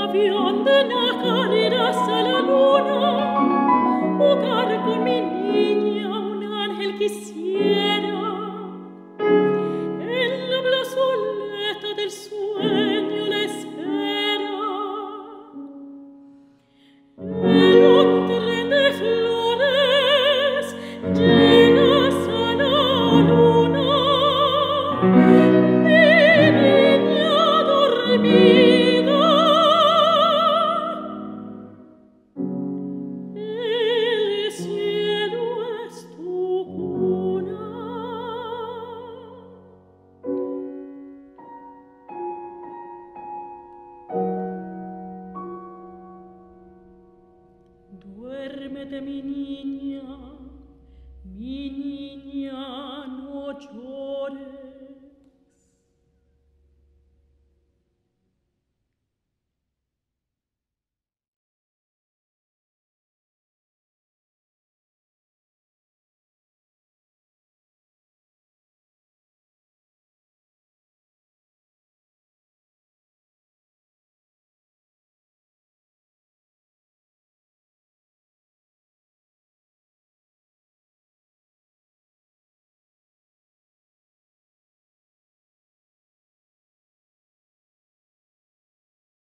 avión de nacarás a la luna, jugar con mi niña un ángel quisiera. En la plazoleta del sueño la espera. En un tren de flores llegas a la luna, mi niña dormida. El cielo es tu cuna. Duérmete, mi niña.